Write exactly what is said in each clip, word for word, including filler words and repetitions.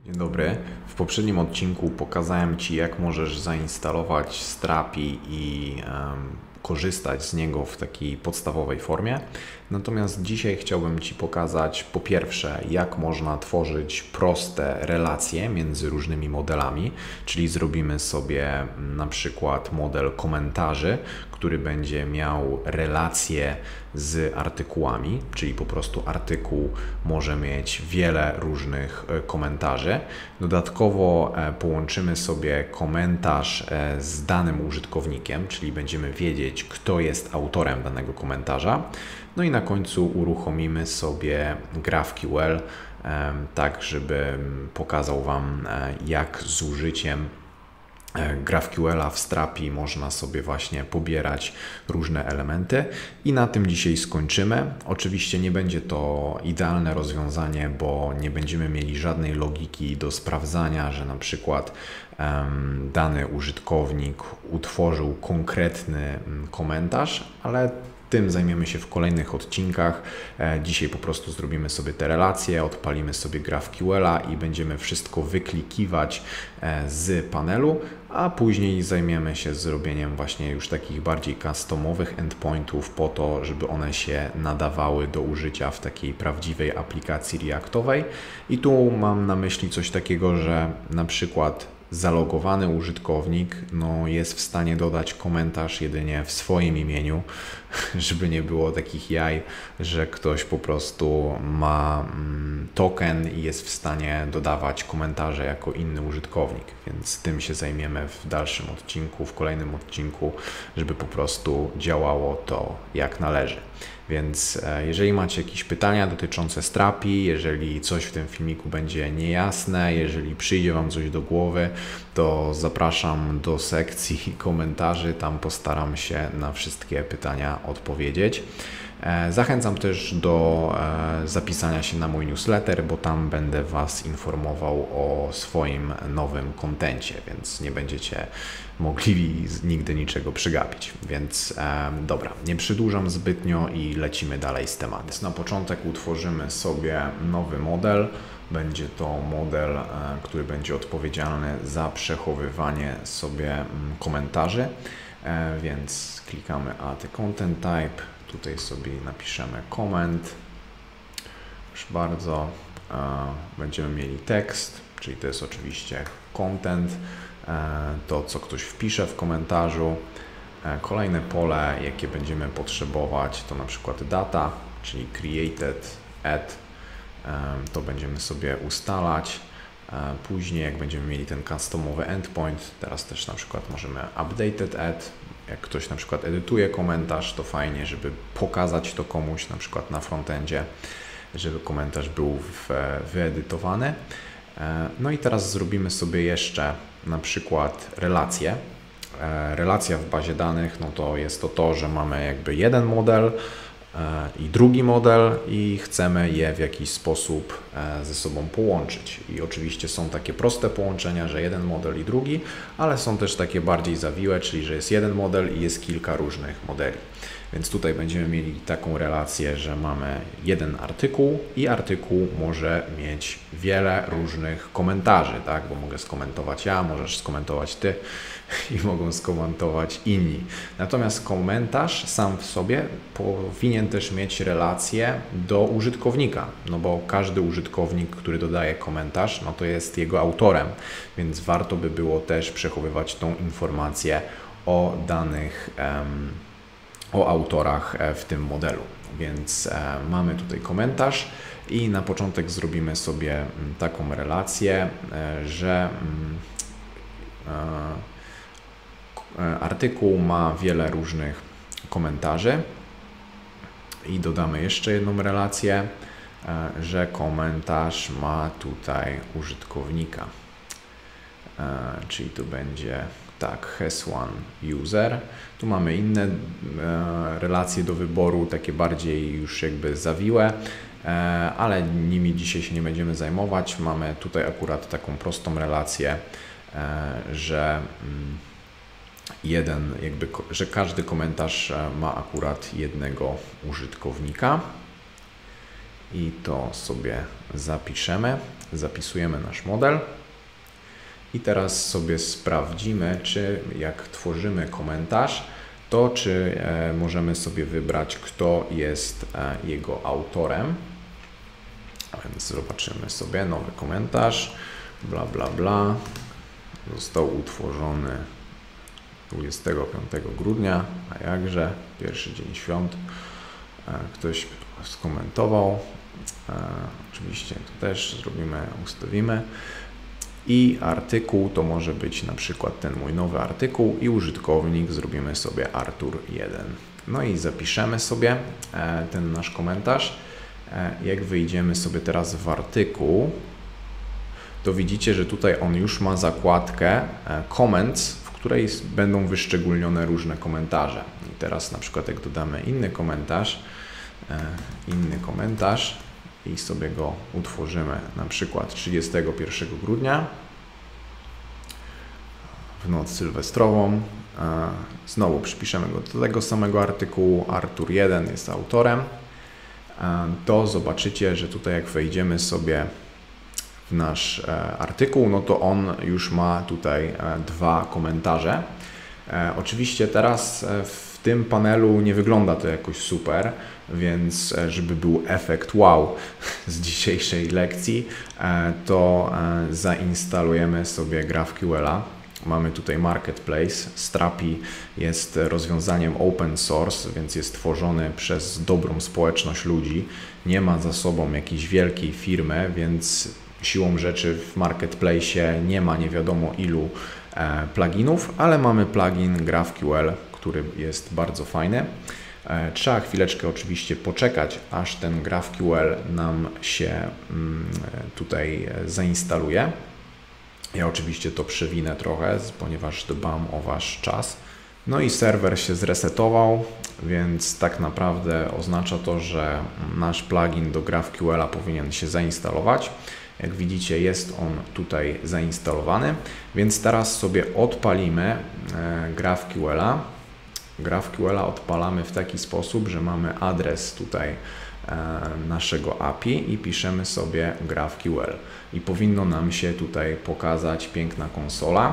Dzień dobry. W poprzednim odcinku pokazałem Ci, jak możesz zainstalować Strapi i um, korzystać z niego w takiej podstawowej formie. Natomiast dzisiaj chciałbym Ci pokazać po pierwsze, jak można tworzyć proste relacje między różnymi modelami, czyli zrobimy sobie na przykład model komentarzy, który będzie miał relacje z artykułami, czyli po prostu artykuł może mieć wiele różnych komentarzy. Dodatkowo połączymy sobie komentarz z danym użytkownikiem, czyli będziemy wiedzieć, kto jest autorem danego komentarza. No i na końcu uruchomimy sobie GraphQL, tak żeby pokazał Wam, jak z użyciem GraphQL-a w Strapi można sobie właśnie pobierać różne elementy i na tym dzisiaj skończymy. Oczywiście nie będzie to idealne rozwiązanie, bo nie będziemy mieli żadnej logiki do sprawdzania, że na przykład um, dany użytkownik utworzył konkretny komentarz, ale tym zajmiemy się w kolejnych odcinkach. Dzisiaj po prostu zrobimy sobie te relacje, odpalimy sobie GraphQL-a i będziemy wszystko wyklikiwać z panelu, a później zajmiemy się zrobieniem właśnie już takich bardziej customowych endpointów po to, żeby one się nadawały do użycia w takiej prawdziwej aplikacji reactowej. I tu mam na myśli coś takiego, że na przykład zalogowany użytkownik no, jest w stanie dodać komentarz jedynie w swoim imieniu, żeby nie było takich jaj, że ktoś po prostu ma mm, token i jest w stanie dodawać komentarze jako inny użytkownik, więc tym się zajmiemy w dalszym odcinku, w kolejnym odcinku, żeby po prostu działało to jak należy. Więc jeżeli macie jakieś pytania dotyczące Strapi, jeżeli coś w tym filmiku będzie niejasne, jeżeli przyjdzie Wam coś do głowy, to zapraszam do sekcji komentarzy, tam postaram się na wszystkie pytania odpowiedzieć. Zachęcam też do zapisania się na mój newsletter, bo tam będę Was informował o swoim nowym kontencie, więc nie będziecie mogli nigdy niczego przegapić. Więc e, dobra, nie przedłużam zbytnio i lecimy dalej z tematem. Więc na początek utworzymy sobie nowy model. Będzie to model, e, który będzie odpowiedzialny za przechowywanie sobie m, komentarzy. E, więc klikamy Add Content Type. Tutaj sobie napiszemy comment. Proszę bardzo. E, będziemy mieli tekst, czyli to jest oczywiście content. To, co ktoś wpisze w komentarzu. Kolejne pole, jakie będziemy potrzebować, to na przykład data, czyli created add. To będziemy sobie ustalać. Później, jak będziemy mieli ten customowy endpoint, teraz też na przykład możemy updated add. Jak ktoś na przykład edytuje komentarz, to fajnie, żeby pokazać to komuś, na przykład na frontendzie, żeby komentarz był wyedytowany. No i teraz zrobimy sobie jeszcze na przykład relacje. Relacja w bazie danych, no to jest to to, że mamy jakby jeden model i drugi model i chcemy je w jakiś sposób ze sobą połączyć. I oczywiście są takie proste połączenia, że jeden model i drugi, ale są też takie bardziej zawiłe, czyli że jest jeden model i jest kilka różnych modeli. Więc tutaj będziemy mieli taką relację, że mamy jeden artykuł i artykuł może mieć wiele różnych komentarzy, tak? Bo mogę skomentować ja, możesz skomentować Ty i mogą skomentować inni. Natomiast komentarz sam w sobie powinien też mieć relację do użytkownika, no bo każdy użytkownik, który dodaje komentarz, no to jest jego autorem, więc warto by było też przechowywać tą informację o danych um, o autorach w tym modelu. Więc e, mamy tutaj komentarz i na początek zrobimy sobie taką relację, e, że e, artykuł ma wiele różnych komentarzy i dodamy jeszcze jedną relację, e, że komentarz ma tutaj użytkownika, e, czyli tu będzie tak, has one user. Tu mamy inne e, relacje do wyboru, takie bardziej już jakby zawiłe, e, ale nimi dzisiaj się nie będziemy zajmować. Mamy tutaj akurat taką prostą relację, e, że mm, jeden jakby, że każdy komentarz ma akurat jednego użytkownika. I to sobie zapiszemy. zapisujemy nasz model. I teraz sobie sprawdzimy, czy jak tworzymy komentarz, to czy e, możemy sobie wybrać, kto jest e, jego autorem. A więc zobaczymy sobie nowy komentarz, bla bla bla. Został utworzony dwudziestego piątego grudnia, a jakże, pierwszy dzień świąt. E, ktoś skomentował. E, oczywiście to też zrobimy, ustawimy. I artykuł to może być na przykład ten mój nowy artykuł i użytkownik zrobimy sobie Artur jeden. No i zapiszemy sobie ten nasz komentarz. Jak wyjdziemy sobie teraz w artykuł, to widzicie, że tutaj on już ma zakładkę comments, w której będą wyszczególnione różne komentarze. I teraz na przykład jak dodamy inny komentarz, inny komentarz, i sobie go utworzymy na przykład trzydziestego pierwszego grudnia w noc sylwestrową. Znowu przypiszemy go do tego samego artykułu. Artur jeden jest autorem. To zobaczycie, że tutaj jak wejdziemy sobie w nasz artykuł, no to on już ma tutaj dwa komentarze. Oczywiście teraz w tym panelu nie wygląda to jakoś super, więc żeby był efekt wow z dzisiejszej lekcji, to zainstalujemy sobie GraphQL-a. Mamy tutaj Marketplace. Strapi jest rozwiązaniem open source, więc jest tworzony przez dobrą społeczność ludzi. Nie ma za sobą jakiejś wielkiej firmy, więc siłą rzeczy w Marketplace nie ma nie wiadomo ilu pluginów, ale mamy plugin GraphQL, który jest bardzo fajny. Trzeba chwileczkę oczywiście poczekać, aż ten GraphQL nam się tutaj zainstaluje. Ja oczywiście to przewinę trochę, ponieważ dbam o Wasz czas. No i serwer się zresetował, więc tak naprawdę oznacza to, że nasz plugin do GraphQL-a powinien się zainstalować. Jak widzicie, jest on tutaj zainstalowany, więc teraz sobie odpalimy GraphQL-a. GraphQL-a odpalamy w taki sposób, że mamy adres tutaj naszego A P I i piszemy sobie GraphQL. I powinno nam się tutaj pokazać piękna konsola,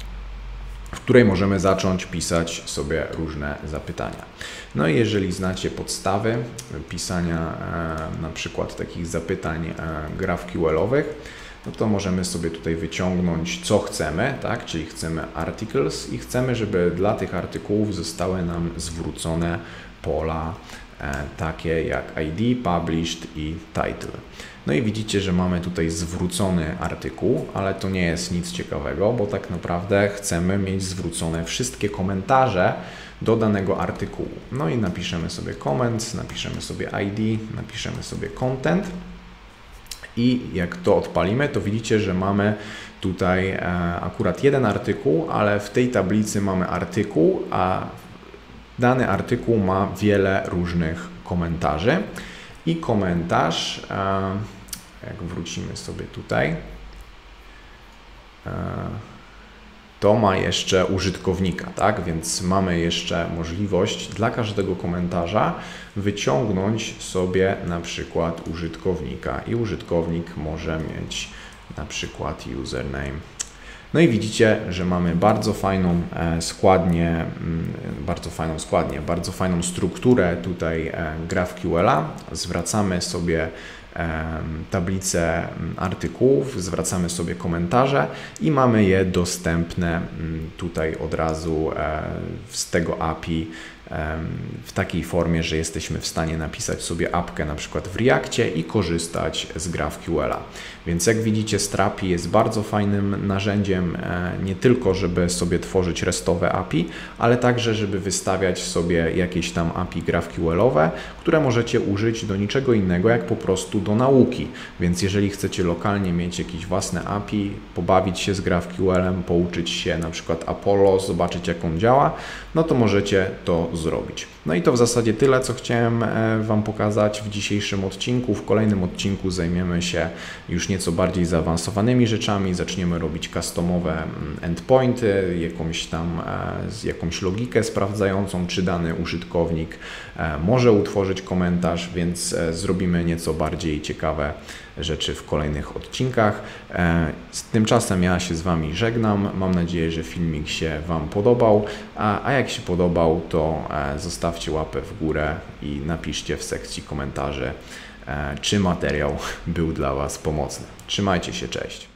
w której możemy zacząć pisać sobie różne zapytania. No i jeżeli znacie podstawy pisania na przykład takich zapytań GraphQL-owych, no to możemy sobie tutaj wyciągnąć co chcemy, tak? Czyli chcemy articles i chcemy, żeby dla tych artykułów zostały nam zwrócone pola e, takie jak I D, published i title. No i widzicie, że mamy tutaj zwrócony artykuł, ale to nie jest nic ciekawego, bo tak naprawdę chcemy mieć zwrócone wszystkie komentarze do danego artykułu. No i napiszemy sobie comments, napiszemy sobie I D, napiszemy sobie content. I jak to odpalimy, to widzicie, że mamy tutaj e, akurat jeden artykuł, ale w tej tablicy mamy artykuł, a dany artykuł ma wiele różnych komentarzy. I komentarz, e, jak wrócimy sobie tutaj, e, to ma jeszcze użytkownika, tak? Więc mamy jeszcze możliwość dla każdego komentarza wyciągnąć sobie na przykład użytkownika i użytkownik może mieć na przykład username. No i widzicie, że mamy bardzo fajną składnię, bardzo fajną składnię, bardzo fajną strukturę tutaj GraphQL-a. Zwracamy sobie tablicę artykułów, zwracamy sobie komentarze i mamy je dostępne tutaj od razu z tego A P I w takiej formie, że jesteśmy w stanie napisać sobie apkę na przykład w Reactie i korzystać z GraphQL-a. Więc jak widzicie, Strapi jest bardzo fajnym narzędziem nie tylko, żeby sobie tworzyć restowe A P I, ale także, żeby wystawiać sobie jakieś tam A P I GraphQL-owe, które możecie użyć do niczego innego, jak po prostu do nauki. Więc jeżeli chcecie lokalnie mieć jakieś własne A P I, pobawić się z GraphQL-em, pouczyć się na przykład Apollo, zobaczyć jak on działa, no to możecie to zrobić. No i to w zasadzie tyle, co chciałem Wam pokazać w dzisiejszym odcinku. W kolejnym odcinku zajmiemy się już nieco bardziej zaawansowanymi rzeczami. Zaczniemy robić customowe endpointy, jakąś tam jakąś logikę sprawdzającą, czy dany użytkownik może utworzyć komentarz, więc zrobimy nieco bardziej ciekawe rzeczy w kolejnych odcinkach. Z tymczasem ja się z Wami żegnam. Mam nadzieję, że filmik się Wam podobał, a, a jak się podobał, to zostawcie łapę w górę i napiszcie w sekcji komentarzy, czy materiał był dla Was pomocny. Trzymajcie się, cześć.